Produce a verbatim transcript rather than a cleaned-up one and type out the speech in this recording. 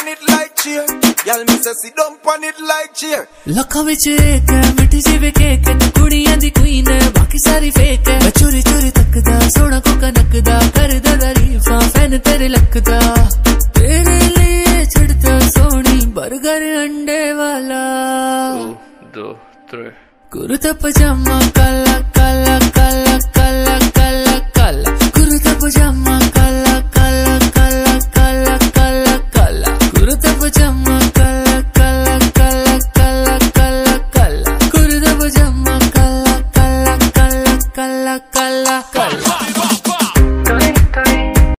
it like cheer. Y'all me say sit down on it like cheer. लखा विच एक है मिठी सी वे केक है, तू कुड़ियां दी क्वीन है बाकी सारी फेक है। मैं चोरी चोरी तकदा सोना कोका नकदा करदा तारीफा फैन तेरे लकदा। तेरे लिए छड़ता सोनी बर्गर अंडे वाला। दो त्रे कुर्ता पजामा काला काला काला